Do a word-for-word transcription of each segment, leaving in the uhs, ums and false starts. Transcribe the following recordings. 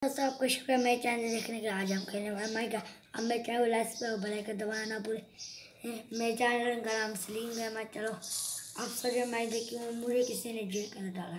दोस्तों आपको शुक्रिया मेरे चैनल देखने के। आज हम खेलने वाले माइक अब मेरे चैनल लाइक पर भले कर दबाना ना पूरे मेरे चैनल का नाम सलीम है। मैं चलो अब सोचे मैं देखी हूँ मुझे किसी ने जेल कर डाला।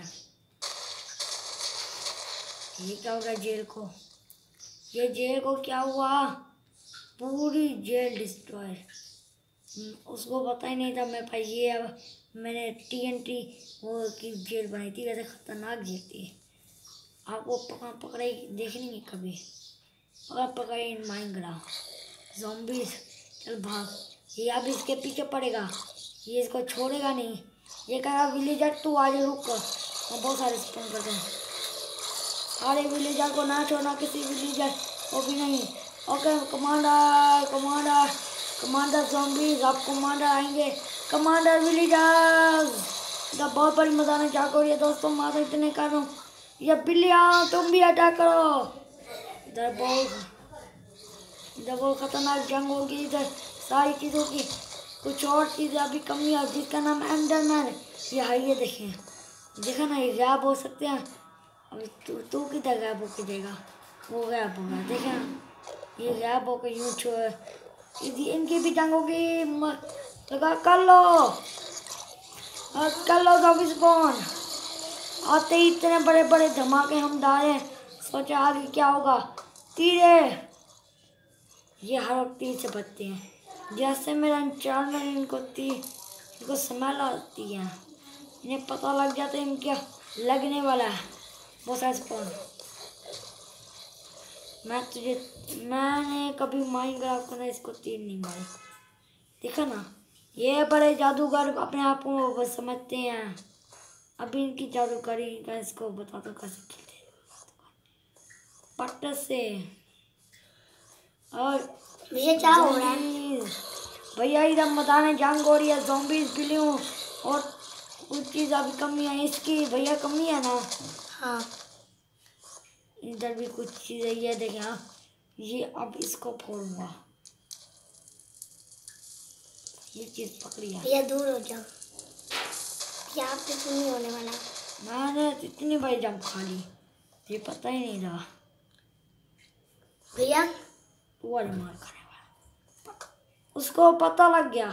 ये क्या होगा जेल को, ये जेल को क्या हुआ, पूरी जेल डिस्ट्रॉय। उसको पता ही नहीं था मैं भाई ये अब मैंने टी एन टी वो की जेल बनाई थी। वैसे खतरनाक जेल थी। आपको पकड़ पकड़ाई देखनी नहीं कभी, पकड़ पकड़ाई माइनक्राफ्ट ज़ॉम्बीज़। चल भाग, ये अब इसके पीछे पड़ेगा, ये इसको छोड़ेगा नहीं। ये कहेगा विलेजर तू आज रुक, मैं बहुत सारे स्पॉन करते हैं। सारे विलेजर को ना छोड़ना, किसी विलेजर को भी नहीं। Okay commander commander commander zombies, अब कमांडर आएंगे। कमांडर विलेजर्स इधर बहुत बड़ी मजा आने चाह रही है दोस्तों। मैं तो इतने कर रहा हूँ, ये बिल्लियाँ तुम भी अटैक करो। इधर बहुत इधर बहुत खतरनाक जंग होगी। इधर सारी चीज़ों की कुछ और चीज़ें अभी कमी है जिसका नाम एंडरमैन। ये है, ये देखें, देखा ना, ये गायब हो सकते हैं। अभी तू तू किधर गायब होके देगा, वो गायब होगा। देखे ना, ये गायब होकर यूँ छो इनकी भी जंग होगी। लगा कर लो कर लो ज़ॉम्बी स्पॉन। आते ही इतने बड़े बड़े धमाके हम डाले, सोचा आगे क्या होगा। तीरे ये हर वक्त तीर से बचते हैं। जैसे मेरा इंचार्जर इनको तीर इनको स्मेल आती है, इन्हें पता लग जाता है इनका लगने वाला है। बहुत सारे स्पॉन। मैं तुझे मैंने कभी माइनक्राफ्ट को ना इसको तीर नहीं मारे। देखा ना, ये बड़े जादूगर अपने आप को बस समझते हैं। अभी इनकी जादूगरी का इसको बता दो कैसे खेलते पट्ट से। और मुझे क्या हो रहा है भैया, इधर बताने जंग हो रही है ज़ॉम्बीज़ बिल्लियों और कुछ चीज़ अभी कमी है इसकी भैया, कमी है ना। हाँ इधर भी कुछ चीज़ है, ये देखें। हाँ ये अब इसको फोड़ूंगा, ये चीज़ पकड़ी है। भैया दूर हो जाओ, यहाँ पे कुछ नहीं होने वाला। मैंने इतनी बड़ी जंप खा ली, ये पता ही नहीं था। भैया वो वाली मार खाने वाला, उसको पता लग गया।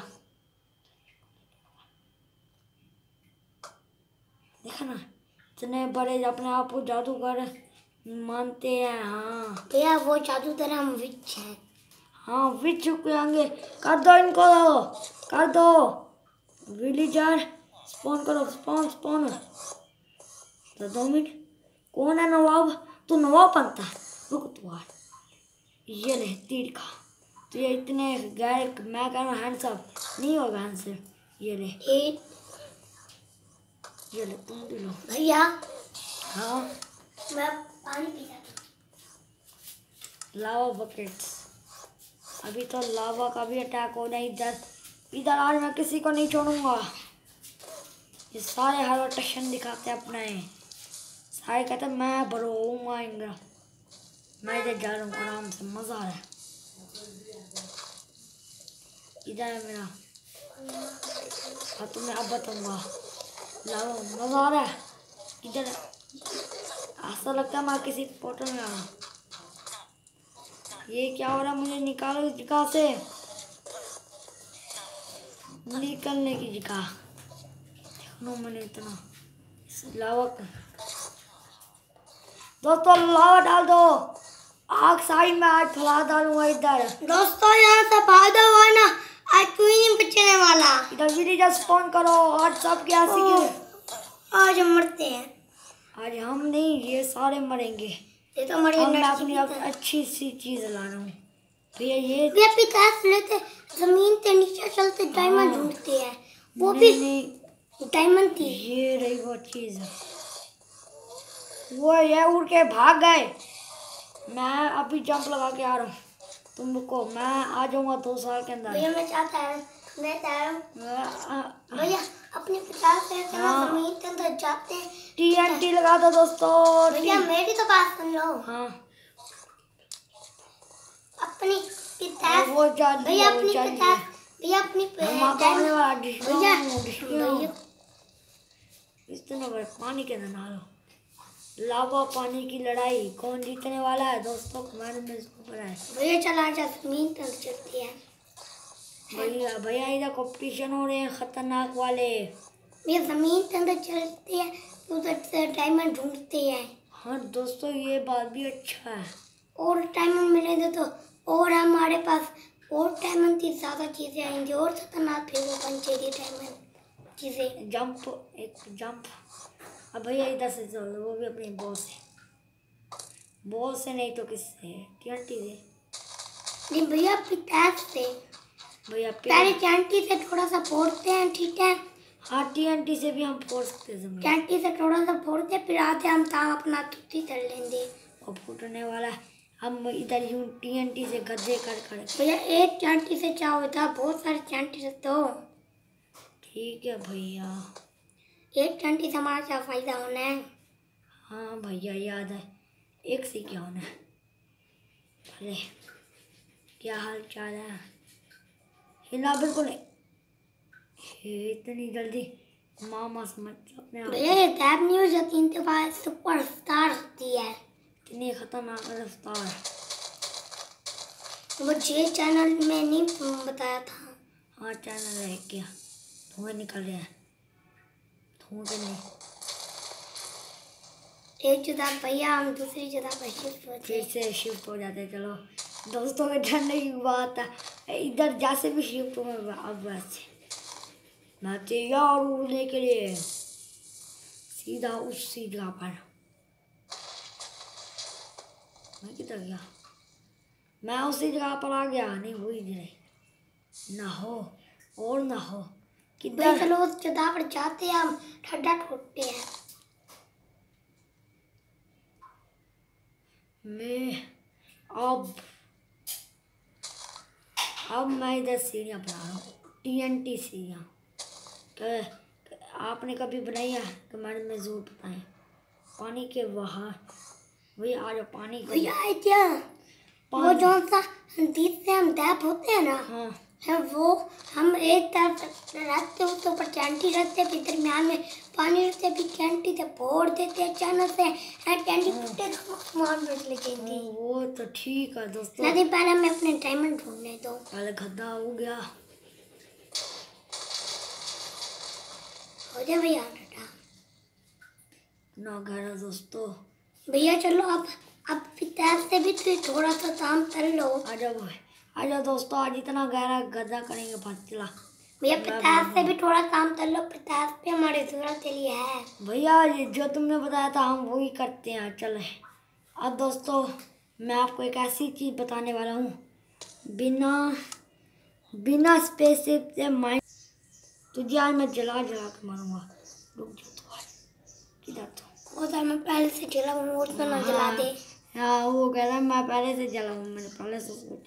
देखा ना, इतने बड़े अपने आप को जादूगर मानते हैं। हाँ भैया वो जादूगर हम विच हैं। हाँ विच के आगे कर दो इनको, कर दो विलेजर स्पॉन करो, स्पॉन स्पॉन। तो दो मिनट, कौन है नवाब? तू नवाब बनता है, रुक तू यार। ये ले तीर का, तो ये इतने गैर मैं कह रहा हूँ हैंडसम नहीं होगा हैंडसम। ये ले ए, ये ले तुम भी लो भैया। हाँ मैं पानी पी जाता हूँ। लावा बकेट्स, अभी तो लावा का भी अटैक होना। इधर इधर आज मैं किसी को नहीं छोड़ूंगा। ये सारे हर रोटेशन दिखाते हैं अपना है, सारे कहते हैं मैं बड़ो आएंगा। मैं इधर जा रहा हूँ आराम से, मज़ा आ रहा है। इधर है मेरा, हाँ तुम्हें अब बताऊँगा। लाओ मज़ा आ रहा है। इधर ऐसा लगता है मैं किसी पोर्टल में आ रहा हूँ। ये क्या हो रहा है, मुझे निकालो इस जगह से, निकलने की जगह। देखो मैंने इतना लावा, दोस्तों लावा डाल दो, आग साई में आज फैला डालूंगा। इधर दोस्तों यहाँ से फायदा हुआ ना, आज कोई नहीं बचने वाला। इधर विलेजर स्पॉन करो और सब क्या सीखे। आज हम मरते हैं। आज हम नहीं, ये सारे मरेंगे। ये तो हमारी मैं अपनी अब अच्छी सी चीज ला रहा हूँ भैया। ये भी अपनी क्लास लेते जमीन से नीचे चलते डायमंड ढूंढते हैं, वो भी डायमंड थी। ये रही वो चीज, वो ये उड़ के भाग गए। मैं अभी जंप लगा के आ रहा हूँ, तुम रुको, मैं आ जाऊंगा दो साल के अंदर। भैया मैं चाहता हूँ मैं चाहता हूँ भैया अपने पचास से हाँ। जमीन के अंदर जाते हैं। टी एन टी लगा दो दोस्तों। भैया मेरी तो बात सुन लो। हाँ अपनी पितास वो जादू भैया अपनी पितास भैया अपनी भैया भैया इस तरह पानी के अंदर डालो। लावा पानी की लड़ाई कौन जीतने वाला है दोस्तों, कमेंट में इसको बताएं। भैया चला जा जमीन तक चलती है। भैया भैया इधर कंपटीशन हो रहे हैं खतरनाक वाले। भैया जमीन के अंदर चलती है तो उधर से डायमंड ढूंढते हैं। हाँ दोस्तों ये बात भी अच्छा है। और डायमंड मिलेंगे तो और हमारे पास और डायमंड की ज़्यादा चीज़ें आएंगी और खतरनाक फिर वो बन जाएगी डायमंड चीज़ें। जंप एक जंप। अब भैया इधर से चलो, वो भी अपनी बॉल से, बॉल से नहीं तो किससे, टीएनटी से। नहीं भैया पिताज से। भैया पहले टीएनटी से थोड़ा सा फोड़ते हैं, ठीक है। हाँ टीएनटी से भी हम फोड़ सकते हैं। टीएनटी से थोड़ा सा फोड़ते फिर आते हम तहाँ अपना तुत्ती कर लेंगे। और फूटने वाला है, हम इधर यूं टीएनटी से गड्ढे कर कर। भैया एक टीएनटी से क्या होता है, बहुत सारे टीएनटी से तो। ठीक है भैया, एक टीएनटी से हमारा क्या फायदा होना है। हाँ भैया याद है, एक से क्या होना है। भले क्या हाल चाल है, हिला बिल्कुल नहीं। हे, इतनी जल्दी मामा समझ अपने आप भैया ये टैब नहीं हो जाती, इनके पास सुपर स्टार होती है। इतनी खतरनाक रफ्तार। मुझे चैनल में नहीं बताया था। हाँ चैनल है क्या, धुएं निकल रहे हैं, धुएं के नहीं। एक जगह भैया हम दूसरी जगह पर शिफ्ट हो फिर जाए। से शिफ्ट हो जाते। चलो दोस्तों के डरने की बात है, इधर जैसे भी शिफ्ट हो मैं अब वैसे मैं तैयार उड़ने के लिए सीधा उसी जगह पर। मैं किधर गया, मैं उसी जगह पर आ गया। नहीं वही नहीं ना हो और ना हो भैया किधर। चलो उस जगह पर जाते हैं, हम ठंडा ठोकते हैं। मैं अब अब मैं इधर सीढ़ियाँ बना रहा हूँ, टीएनटी सीढ़ियाँ। आपने कभी बनाई है कमेंट में जरूर बताएं। पानी के बाहर वही आ जाओ, पानी के भैया है क्या वो जो सा नदी से हम टैप होते हैं ना, हाँ है वो हम एक तरफ रखते हो तो ऊपर कैंटी रखते फिर दरमियान में पानी रखते फिर कैंटी से फोड़ देते अचानक से कैंटी टूटे तो आसमान में लगेगी। वो तो ठीक है दोस्तों। नदी पहले हमें अपने डायमंड ढूंढने दो। पहले गड्ढा हो गया, हो जाए भैया गड्ढा ना गहरा दोस्तों। भैया चलो अब अब पिताज से भी तो थोड़ा सा काम कर लो। आ जाओ आ जाओ दोस्तों, आज इतना गहरा गड्ढा करेंगे फसला। भैया पिताज से भी थोड़ा काम कर लो, पिताज पे हमारी जरूरत के लिए है। भैया ये जो तुमने बताया था हम वही करते हैं। चले अब दोस्तों, मैं आपको एक ऐसी चीज़ बताने वाला हूँ, बिना बिना स्पेसशिप से माइंड तुझे आज मैं जला जला के मारूंगा। रुक जा तू, किधर तू? वो तो मैं पहले से जला हूँ, वो तो ना जला दे। हाँ वो कह रहा है मैं पहले से जला हूँ, मैंने पहले से सोच।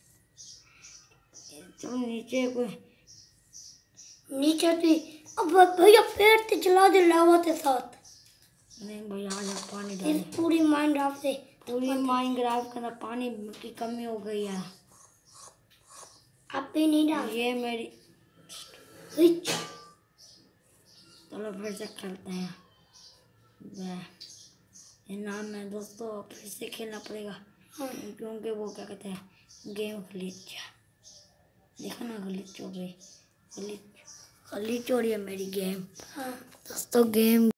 तुम नीचे कोई नीचे थी अब भैया पेड़ से जला दे लावा के साथ। नहीं भैया आज पानी इस डाले, पूरी माइंड आप से पूरी माइनक्राफ्ट के अंदर पानी की कमी हो गई है। आप भी नहीं डाल। ये मेरी, हिच। चलो फिर से खेलते हैं। ये नाम है दोस्तों, फिर से खेलना पड़ेगा। हाँ। क्योंकि वो क्या कहते हैं गेम ग्लिच, देखो ना ग्लिच हो गई, ग्लिच ग्लिच हो रही है मेरी गेम। हाँ दोस्तों गेम